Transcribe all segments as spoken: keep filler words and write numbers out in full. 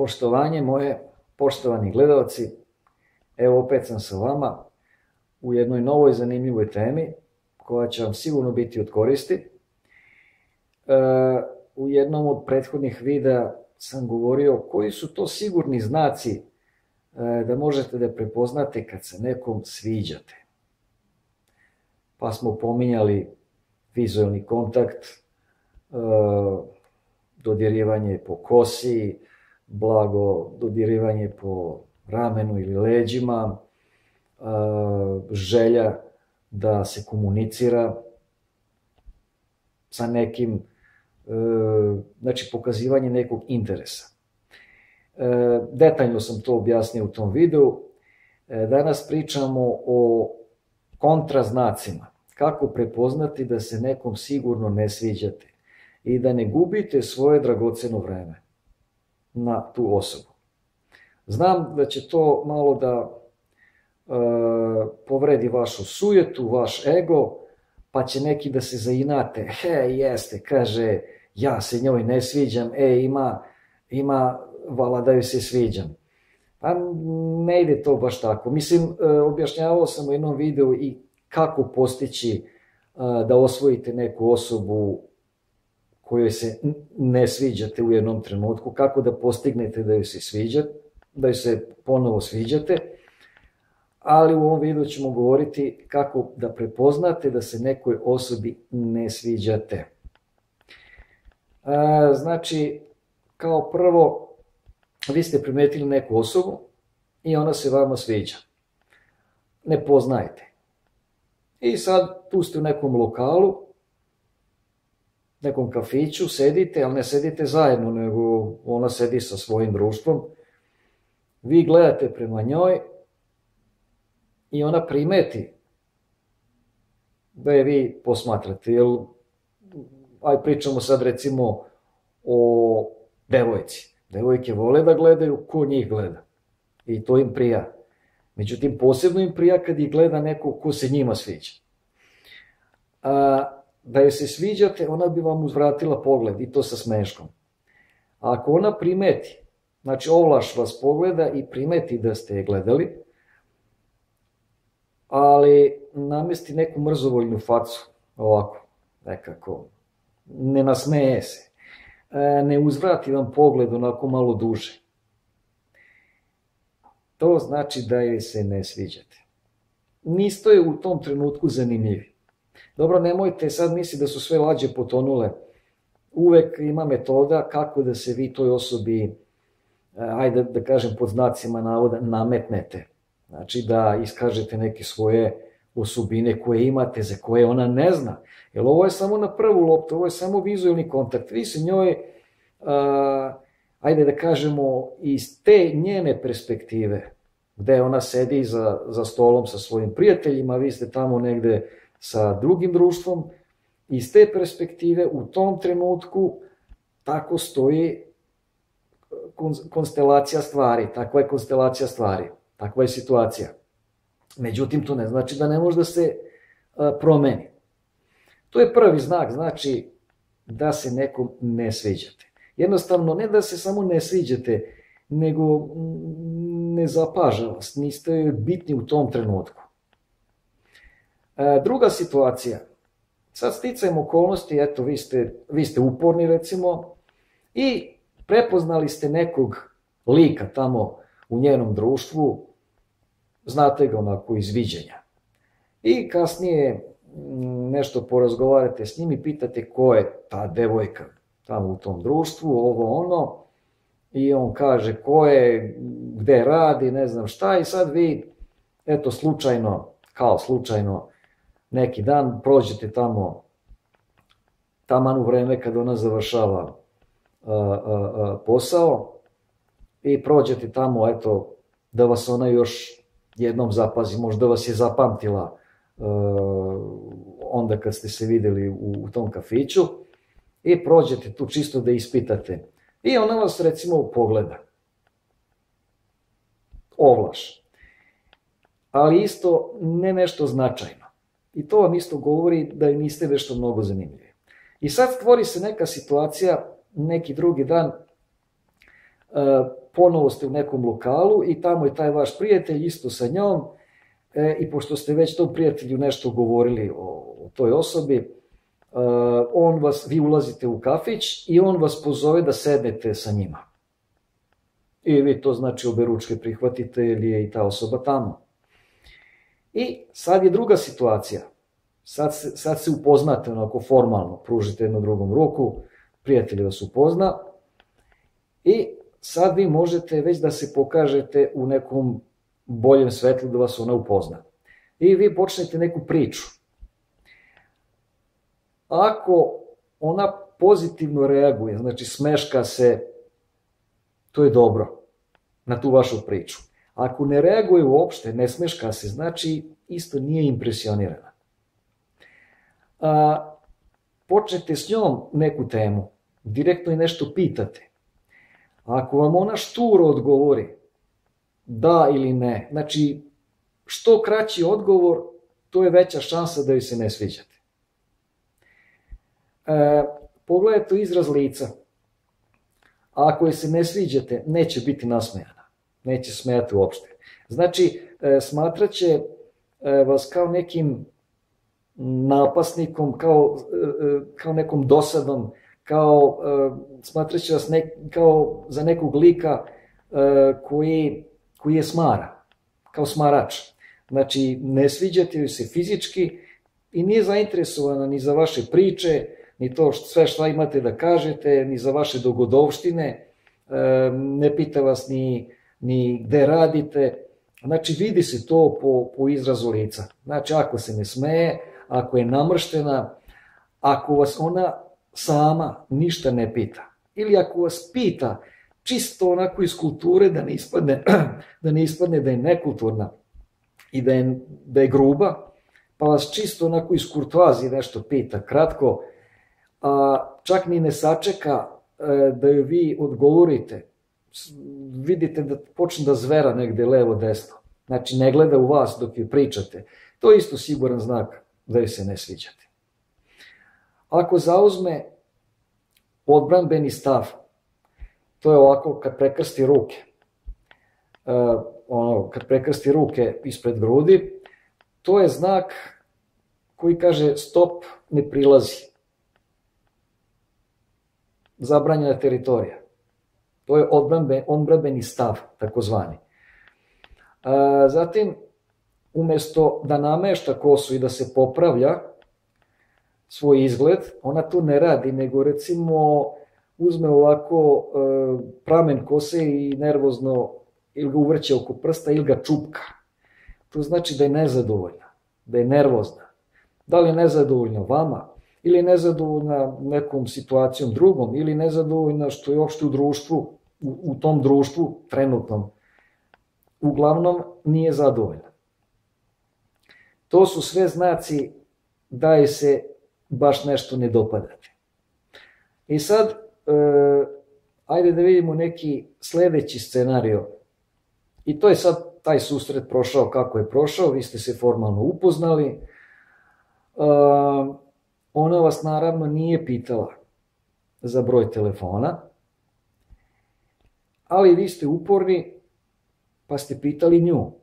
Poštovanje moje, poštovani gledalci, evo opet sam sa vama u jednoj novoj zanimljivoj temi koja će vam sigurno biti od koristi. E, u jednom od prethodnih videa sam govorio koji su to sigurni znaci e, da možete da prepoznate kad se nekom sviđate. Pa smo pominjali vizualni kontakt, e, dodirivanje po kosi, blago dodirivanje po ramenu ili leđima, želja da se komunicira sa nekim, znači pokazivanje nekog interesa. Detaljno sam to objasnio u tom videu. Danas pričamo o kontraznacima. Kako prepoznati da se nekom sigurno ne sviđate i da ne gubite svoje dragoceno vreme na tu osobu. Znam da će to malo da e, povredi vašu sujetu, vaš ego, pa će neki da se zainate. He, jeste, kaže, ja se njoj ne sviđam, e, ima, ima, vala da joj se sviđam. Pa ne ide to baš tako. Mislim, e, objašnjavao sam u jednom videu i kako postići e, da osvojite neku osobu kojoj se ne sviđate u jednom trenutku, kako da postignete da joj se sviđate, da joj se ponovo sviđate, ali u ovom videu ćemo govoriti kako da prepoznate da se nekoj osobi ne sviđate. E, znači, kao prvo, vi ste primetili neku osobu i ona se vama sviđa. Ne poznajete. I sad tu ste u nekom lokalu, nekom kafiću, sedite, ali ne sedite zajedno, nego ona sedi sa svojim društvom. Vi gledate prema njoj i ona primeti da je vi posmatrate. Jer, aj pričamo sad recimo o devojci. Devojke vole da gledaju ko njih gleda. I to im prija. Međutim, posebno im prija kad ih gleda neko ko se njima sviđa. A, da joj se sviđate, ona bi vam uzvratila pogled i to sa smeškom. A ako ona primeti, znači ovlaš vas pogleda i primeti da ste je gledali, ali namesti neku mrzovoljnu facu, ovako, nekako, ne nasmeje se, ne uzvrati vam pogled onako malo duže. To znači da joj se ne sviđate. Niste je u tom trenutku zanimljivi. Dobro, nemojte sad misliti da su sve lađe potonule. Uvek ima metoda kako da se vi toj osobi, ajde da kažem pod znacima navoda, nametnete. Znači da iskažete neke svoje osobine koje imate, za koje ona ne zna. Jer ovo je samo na prvu loptu, ovo je samo vizualni kontakt. Vi se njoj, a, ajde da kažemo, iz te njene perspektive, gde ona sedi za, za stolom sa svojim prijateljima, vi ste tamo negde sa drugim društvom, iz te perspektive u tom trenutku tako stoji konstelacija stvari, takva je konstelacija stvari, takva je situacija. Međutim, to ne znači da ne može da se promeni. To je prvi znak, znači da se nekom ne sviđate. Jednostavno, ne da se samo ne sviđate, nego ne zapaža vas, niste bitni u tom trenutku. Druga situacija, sad sticajem okolnosti, eto vi ste, vi ste uporni recimo i prepoznali ste nekog lika tamo u njenom društvu, znate ga onako iz viđenja. I kasnije nešto porazgovarate s njim i pitate ko je ta devojka tamo u tom društvu, ovo ono, i on kaže ko je, gde radi, ne znam šta, i sad vi, eto slučajno, kao slučajno, neki dan prođete tamo, taman u vreme kad ona završava a, a, a, posao i prođete tamo, eto, da vas ona još jednom zapazi, možda vas je zapamtila a, onda kad ste se videli u, u tom kafiću i prođete tu čisto da ispitate. I ona vas recimo pogleda. Ovlaš. Ali isto ne nešto značajno. I to vam isto govori da niste nešto mnogo zanimljivi. I sad stvori se neka situacija, neki drugi dan, ponovo ste u nekom lokalu i tamo je taj vaš prijatelj isto sa njom e, i pošto ste već tom prijatelju nešto govorili o, o toj osobi, e, on vas, vi ulazite u kafić i on vas pozove da sednete sa njima. I vi to znači oberučke prihvatite ili je i ta osoba tamo. I sad je druga situacija. Sad se, sad se upoznate onako formalno, pružite jednu drugom ruku, prijatelj vas upozna i sad vi možete već da se pokažete u nekom boljem svetlu da vas ona upozna. I vi počnete neku priču. Ako ona pozitivno reaguje, znači smeška se, to je dobro na tu vašu priču. Ako ne reaguje uopšte, ne smeška se, znači isto nije impresionirana. A, počnete s njom neku temu, direktno i nešto pitate. Ako vam ona šturo odgovori da ili ne, znači što kraći odgovor, to je veća šansa da joj se ne sviđate. E, pogledajte izraz lica. A ako joj se ne sviđate, neće biti nasmejana. Neće smejati uopšte. Znači, e, smatraće e, vas kao nekim napasnikom, kao, e, kao nekom dosadom, kao, e, smatraće vas nek, kao za nekog lika e, koji, koji je smara, kao smarač. Znači, ne sviđate joj se fizički i nije zainteresovana ni za vaše priče, ni to sve šta imate da kažete, ni za vaše dogodovštine, ne pita vas ni, ni gde radite. Znači, vidi se to po, po izrazu lica. Znači, ako se ne smeje, ako je namrštena, ako vas ona sama ništa ne pita, ili ako vas pita čisto onako iz kulture da ne ispadne da, ne ispadne da je nekulturna i da je, da je gruba, pa vas čisto onako iz kurtoazije nešto pita, kratko, a čak ni ne sačeka da joj vi odgovorite, vidite da počne da zvera negde levo desno, znači ne gleda u vas dok joj pričate, to je isto siguran znak da joj se ne sviđate. Ako zauzme odbranbeni stav, to je ovako kad prekrsti ruke, uh, ono, kad prekrsti ruke ispred grudi, to je znak koji kaže stop, ne prilazi. Zabranjena teritorija. To je odbranbe, odbranbeni stav, takozvani. Uh, zatim, umesto da namešta kosu i da se popravlja svoj izgled, ona to ne radi, nego recimo uzme ovako e, pramen kose i nervozno ili ga uvrće oko prsta ili ga čupka. To znači da je nezadovoljna, da je nervozna. Da li je nezadovoljna vama, ili je nezadovoljna nekom situacijom drugom, ili nezadovoljna što je uopšte u društvu, u, u tom društvu trenutnom. Uglavnom nije zadovoljna. To su sve znaci da je se baš nešto ne dopadate. I sad, e, ajde da vidimo neki sledeći scenario. I to je sad taj susret prošao kako je prošao, vi ste se formalno upoznali. E, ona vas naravno nije pitala za broj telefona, ali vi ste uporni pa ste pitali nju.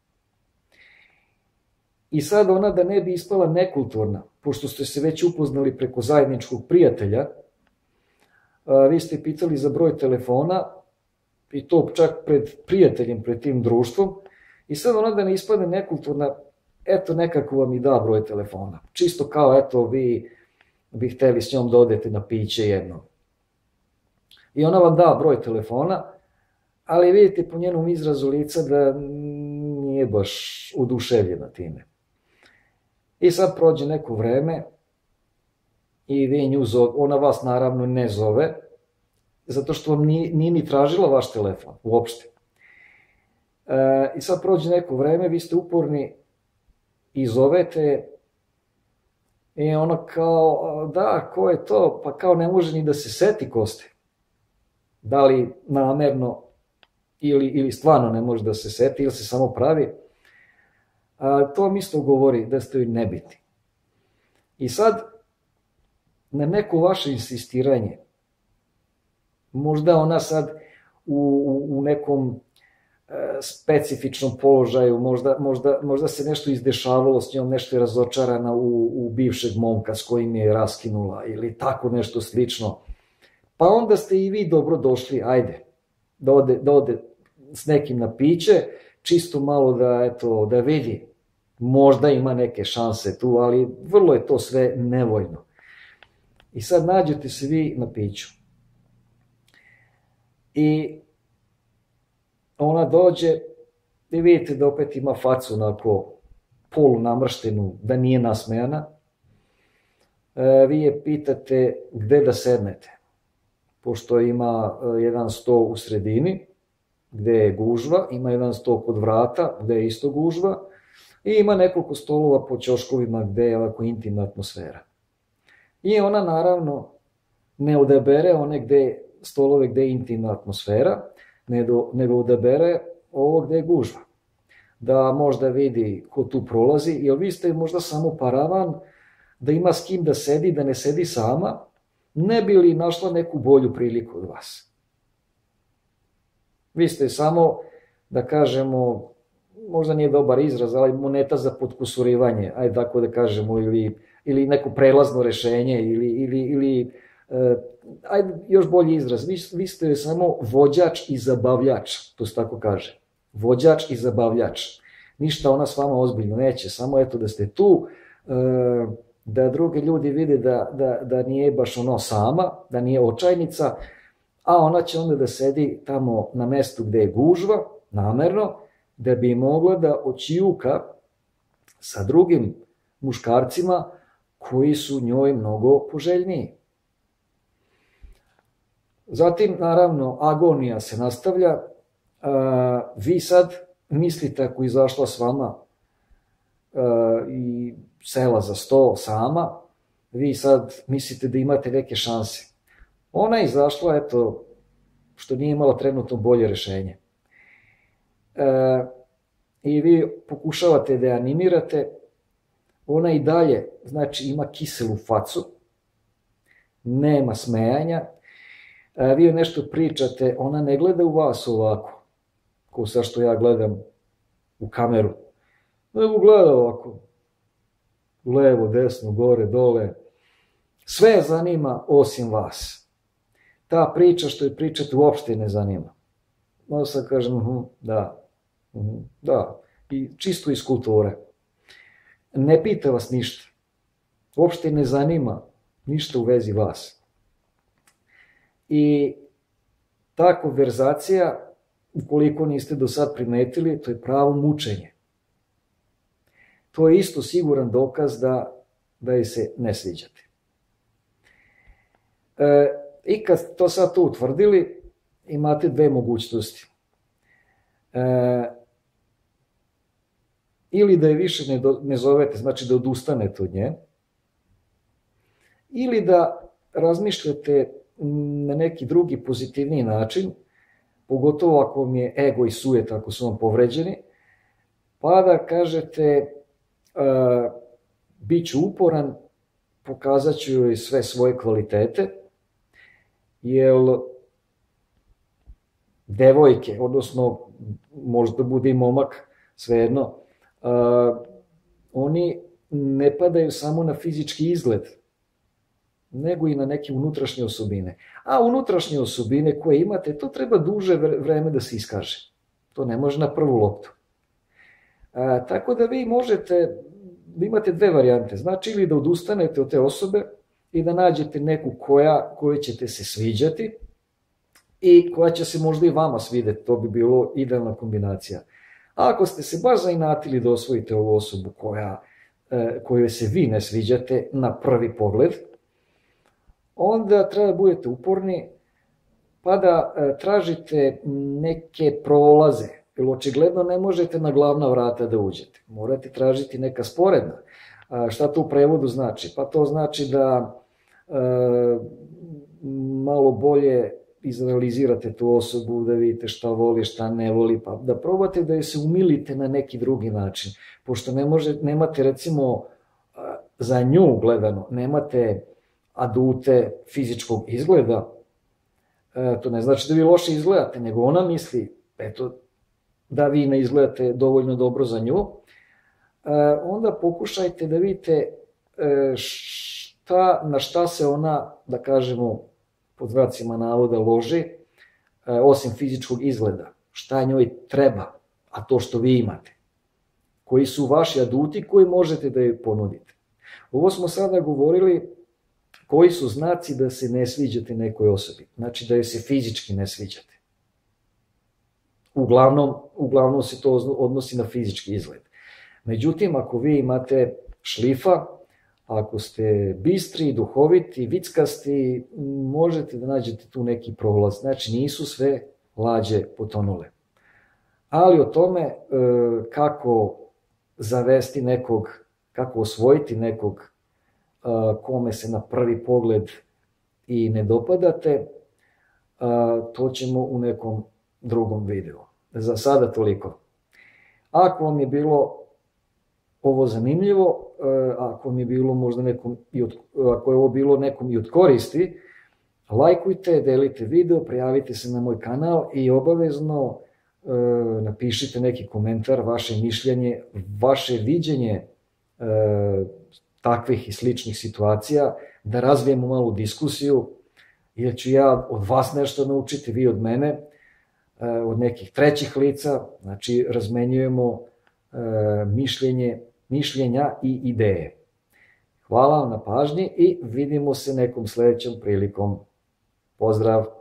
I sad ona, da ne bi ispala nekulturna, pošto ste se već upoznali preko zajedničkog prijatelja, vi ste pitali za broj telefona, i to čak pred prijateljem, pred tim društvom, i sad ona, da ne ispadne nekulturna, eto nekako vam i da broj telefona. Čisto kao, eto, vi bi hteli s njom da odete na piće jedno. I ona vam da broj telefona, ali vidite po njenom izrazu lica da nije baš oduševljena time. I sad prođe neko vreme i vi nju zove, ona vas naravno ne zove, zato što vam nije, nije ni tražila vaš telefon, uopšte. E, I sad prođe neko vreme, vi ste uporni i zovete i ona kao, da, ko je to? Pa kao ne može ni da se seti ko ste. Da li namerno ili, ili stvarno ne može da se seti ili se samo pravi. A, to vam isto govori da ste joj nebitni. I sad, na neko vaše insistiranje, možda ona sad u, u nekom specifičnom položaju, možda, možda, možda se nešto izdešavalo s njom, nešto je razočarana u, u bivšeg momka s kojim je raskinula ili tako nešto slično. Pa onda ste i vi dobro došli, ajde, da ode, da ode s nekim na piće, čisto malo da, eto, da vidi, možda ima neke šanse tu, ali vrlo je to sve nevoljno. I sad nađete se vi na piću. I ona dođe i vidite da opet ima facu onako polu namrštenu, da nije nasmejana. E, vi je pitate gde da sednete, pošto ima jedan sto u sredini, gde je gužva, ima jedan sto kod vrata, gde je isto gužva, i ima nekoliko stolova po ćoškovima gde je ovako intimna atmosfera. I ona naravno ne odabere one gde, stolove gde je intimna atmosfera, nego odabere ovo gde je gužva. Da možda vidi ko tu prolazi, jer vi ste možda samo paravan, da ima s kim da sedi, da ne sedi sama, ne bi li našla neku bolju priliku od vas. Vi ste samo, da kažemo, možda nije dobar izraz, ali moneta za potkusurivanje, ajde tako da kažemo, ili, ili neko prelazno rešenje, ili, ili, ili uh, ajde još bolji izraz, vi, vi ste samo vođač i zabavljač, to se tako kaže. Vođač i zabavljač. Ništa ona s vama ozbiljno neće, samo eto da ste tu, uh, da drugi ljudi vide da, da, da nije baš ono sama, da nije očajnica, a ona će onda da sedi tamo na mestu gde je gužva, namerno, da bi mogla da očijuka sa drugim muškarcima koji su njoj mnogo poželjniji. Zatim, naravno, agonija se nastavlja. Vi sad mislite, ako je izašla s vama i sela za sto sama, vi sad mislite da imate neke šanse. Ona je izašla, eto, što nije imala trenutno bolje rešenje. E, I vi pokušavate da je animirate, ona i dalje, znači, ima kiselu facu, nema smejanja, e, vi joj nešto pričate, ona ne gleda u vas ovako, kao sa što ja gledam u kameru, nego gleda ovako, levo, desno, gore, dole, sve je zanima osim vas. Ta priča što je pričate uopšte ne zanima. Možda sad kažem, uh, da, uh, da, i čisto iz kulture. Ne pita vas ništa. Uopšte ne zanima ništa u vezi vas. I ta konverzacija, ukoliko niste do sad primetili, to je pravo mučenje. To je isto siguran dokaz da, da je se ne sviđate. E, I kad to sad to utvrdili, imate dve mogućnosti. E, ili da je više ne, do, ne zovete, znači da odustanete od nje, ili da razmišljate na neki drugi pozitivniji način, pogotovo ako vam je ego i sujet, ako su vam povređeni, pa da kažete e, bit ću uporan, pokazat ću joj sve svoje kvalitete, jer devojke, odnosno možda bude i momak, svejedno, uh, oni ne padaju samo na fizički izgled, nego i na neke unutrašnje osobine. A unutrašnje osobine koje imate, to treba duže vreme da se iskaže. To ne može na prvu loptu. Uh, tako da vi možete, da imate dve varijante. Znači ili da odustanete od te osobe, i da nađete neku koja, koju ćete se sviđati i koja će se možda i vama svideti, to bi bilo idealna kombinacija. A ako ste se baš zainatili da osvojite ovu osobu koja, kojoj se vi ne sviđate na prvi pogled, onda treba da budete uporni pa da tražite neke prolaze, jer očigledno ne možete na glavna vrata da uđete. Morate tražiti neka sporedna. Šta to u prevodu znači? Pa to znači da e, malo bolje izanalizirate tu osobu, da vidite šta voli, šta ne voli, pa da probate da je se umilite na neki drugi način. Pošto ne može, nemate recimo za nju gledano, nemate adute fizičkog izgleda, To ne znači da vi loše izgledate, nego ona misli, eto, da vi ne izgledate dovoljno dobro za nju. Onda pokušajte da vidite šta, na šta se ona, da kažemo, pod znacima navoda loži, osim fizičkog izgleda. Šta njoj treba, a to što vi imate. Koji su vaši aduti koji možete da joj ponudite. Ovo smo sada govorili koji su znaci da se ne sviđate nekoj osobi. Znači da joj se fizički ne sviđate. Uglavnom, uglavnom se to odnosi na fizički izgled. Međutim, ako vi imate šlifa, ako ste bistri, duhoviti, vickasti, možete da nađete tu neki prolaz. Znači nisu sve lađe potonule. Ali o tome kako zavesti nekog, kako osvojiti nekog kome se na prvi pogled i ne dopadate, to ćemo u nekom drugom videu. Za sada toliko. Ako vam je bilo ovo zanimljivo, ako vam je bilo možda nekom, ako je ovo bilo nekom i od koristi, lajkujte, delite video, prijavite se na moj kanal i obavezno napišite neki komentar, vaše mišljenje, vaše viđenje takvih i sličnih situacija, da razvijemo malu diskusiju, jer ću ja od vas nešto naučiti, vi od mene, od nekih trećih lica, znači razmenjujemo mišljenje, mišljenja i ideje. Hvala vam na pažnji i vidimo se nekom sledećom prilikom. Pozdrav!